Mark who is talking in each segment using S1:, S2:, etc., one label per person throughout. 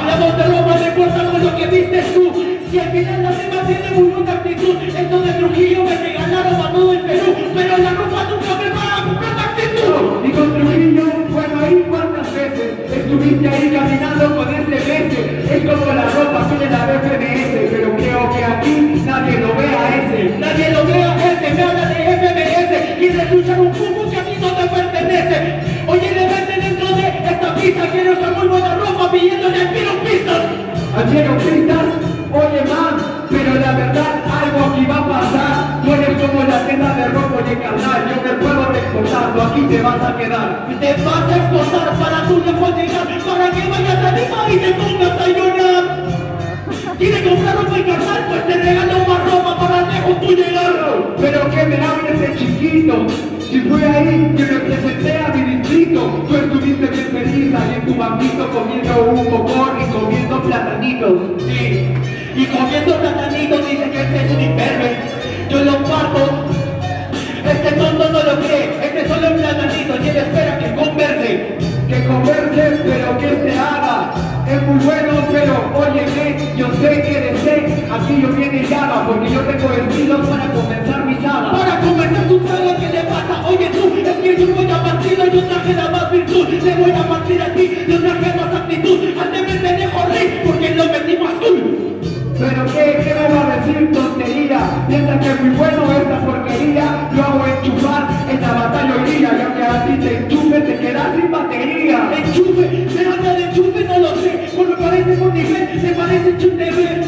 S1: Hablamos de ropa, no importa con lo que vistes tú. Si al final la rima tiene muy buena actitud. Esto de Trujillo me regalaron a todo el Perú, pero la ropa nunca me va a comprar la actitud.
S2: Y con Trujillo, bueno, ahí cuántas veces estuviste ahí caminando con ese bese. Es como la ropa que de la FMS, pero creo que aquí nadie lo ve a ese.
S1: Nadie lo ve a ese, me habla de FMS. Quieres luchar un poco que a ti no te pertenece. Oye, le venden dentro de esta pista. Quiero usar muy buena ropa pidiéndole al Piero pistas.
S2: ¿Al Piero pistas? Oye, man, pero la verdad algo aquí va a pasar. Tú eres como la tienda de ropa, oye, carnal. Yo me puedo exportando, aquí te vas a quedar.
S1: Te vas a exportar para tu lejos llegar, para que vayas a Lima y te pongas a llorar. ¿Quieres comprar ropa y carnal? Pues te regalo más ropa para lejos tú llegar.
S2: Pero que me hables de chiquito. Si fue ahí que representé a mi distrito, tú estuviste bien feliz ahí en tu banquito comiendo un popcorn y comiendo platanitos.
S1: Sí, y comiendo platanitos dice que este es un imberbe. Yo lo parto. Este tonto no lo cree, este solo es un platanito y él espera que converse.
S2: Que converse, pero que se haga. Es muy bueno, pero óyeme, yo sé que de sé, aquí yo viene llaga, porque yo tengo estilos para comenzar mi saga.
S1: Para comenzar tu saga, ¿qué le pasa? Oye tú, es que yo voy a partirlo, yo traje la más virtud. Le voy a partir a ti, yo traje más actitud. Antes me dejo rey, porque lo metimos azul.
S2: Pero ¿qué me va a decir tontería? Piensa que es muy bueno esta porquería. Yo hago enchufar en la batalla hoy día. Y aunque a ti te enchufe, te quedas sin batería.
S1: Enchufe, pero anda de enchufe no lo sé. Porque parece con nivel, me parece chutebe.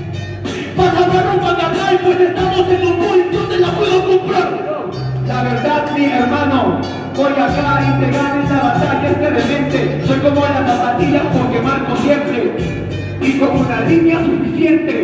S1: Vas a hablar ropa carnal, pues estamos en un mall, yo te la puedo comprar.
S2: La verdad, mi hermano, voy acá y te gano esta batalla, este demente. Soy como las zapatillas porque marco siempre. Y con una línea suficiente.